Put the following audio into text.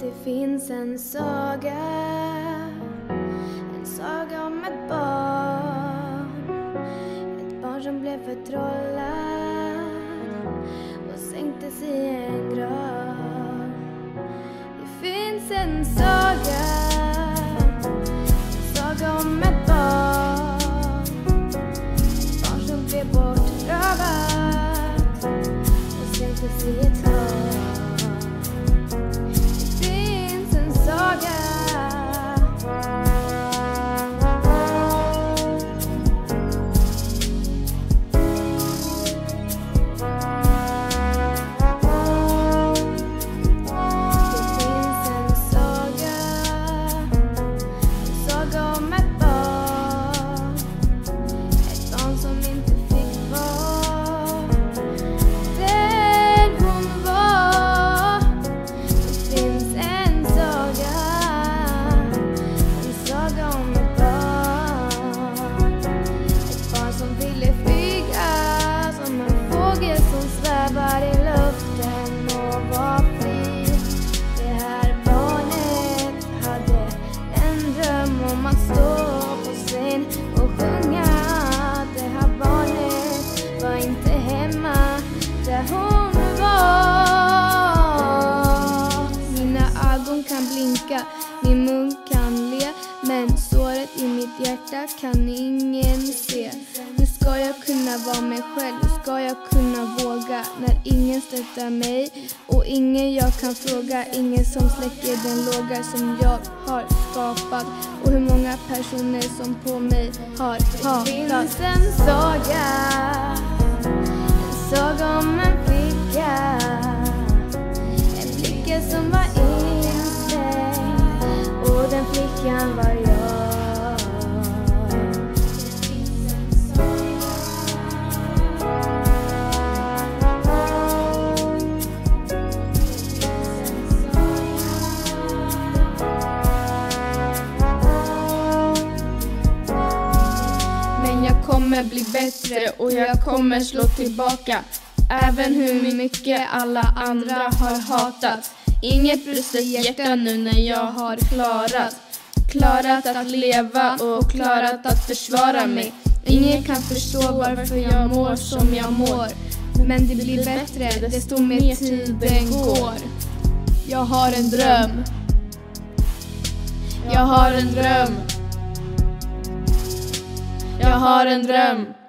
Det finns en saga om ett barn som blev förtrollad och sänktes i en grav. Det finns en saga om ett barn som blev bortrövat och sänktes i ett hav. Min mun kan le, men såret i mitt hjärta kan ingen se. Nu ska jag kunna vara mig själv, nu ska jag kunna våga. När ingen stöttar mig och ingen jag kan fråga. Ingen som släcker den låga som jag har skapat. Och hur många personer som på mig har hatat. Det finns en saga om en flicka. En flicka som var och den flickan var jag. Men jag kommer bli bättre och jag kommer slå tillbaka. Även hur mycket alla andra har hatat. Inget brustet hjärta nu när jag har klarat att leva och klarat att försvara mig. Ingen kan förstå varför jag mår som jag mår. Men det blir bättre desto mer tiden går. Jag har en dröm. Jag har en dröm. Jag har en dröm.